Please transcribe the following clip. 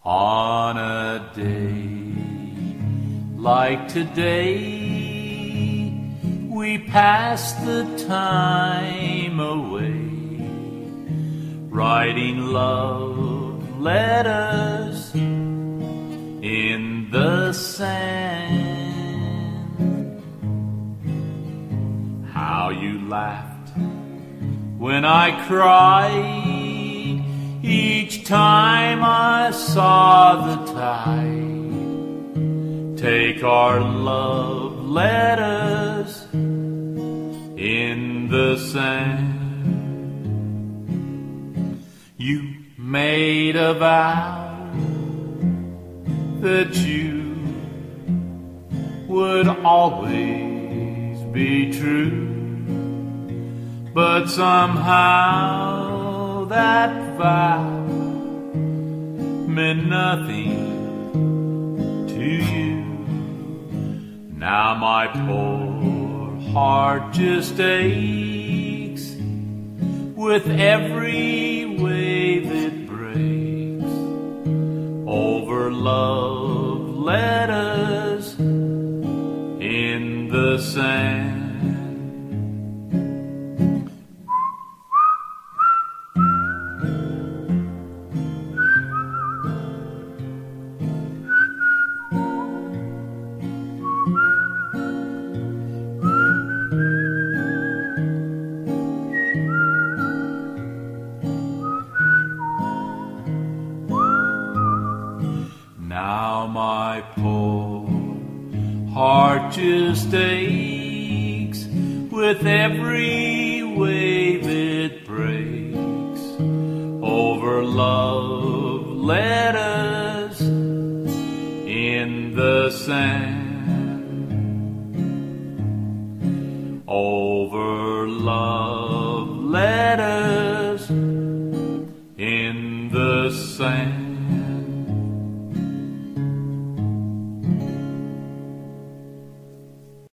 On a day like today, we pass the time away, writing love letters in the sand. How you laughed when I cried each time I saw the tide take our love letters in the sand. You made a vow that you would always be true, but somehow that vow meant nothing to you. Now my poor heart just aches with every wave it breaks over love letters in the sand. Now my poor heart just aches with every wave it breaks over love letters in the sand, over love